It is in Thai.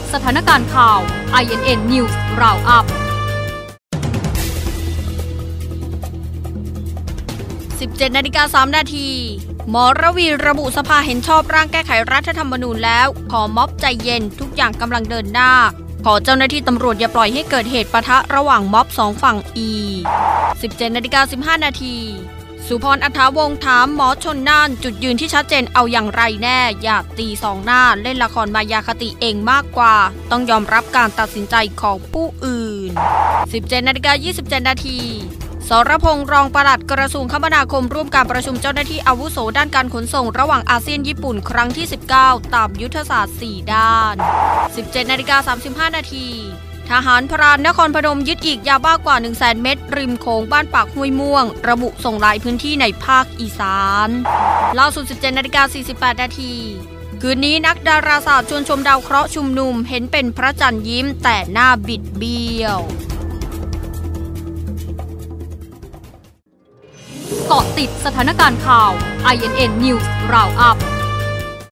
สถานการณ์ข่าว INN News Roundup 17:03 นาทีหมอระวีระบุสภาเห็นชอบร่างแก้ไขรัฐธรรมนูญแล้วขอม็อบใจเย็นทุกอย่างกำลังเดินหน้าขอเจ้าหน้าที่ตำรวจอย่าปล่อยให้เกิดเหตุปะทะระหว่างม็อบ2ฝั่ง17:15 นาทีสุพร อัฏฐาวงศ์ถามหมอชนน่านจุดยืนที่ชัดเจนเอาอย่างไรแน่อยากตีสองหน้าเล่นละครมายาคติเองมากกว่าต้องยอมรับการตัดสินใจของผู้อื่น17:27 นาทีสรพงษ์รองปลัดกระทรวงคมนาคมร่วมการประชุมเจ้าหน้าที่อาวุโสด้านการขนส่งระหว่างอาเซียนญี่ปุ่นครั้งที่19ตามยุทธศาสตร์4ด้าน17:35 นาทีทหารพรานนครพนมยึดอีกยาบ้ากว่า 100,000 เม็ดริมโขงบ้านปากห้วยม่วงระบุส่งหลายพื้นที่ในภาคอีสานล่าสุด17:48 นาทีคืนนี้นักดาราศาสตร์ชวนชมดาวเคราะห์ชุมนุมเห็นเป็นพระจันทร์ยิ้มแต่หน้าบิดเบี้ยวเกาะติดสถานการณ์ข่าว INN News Roundup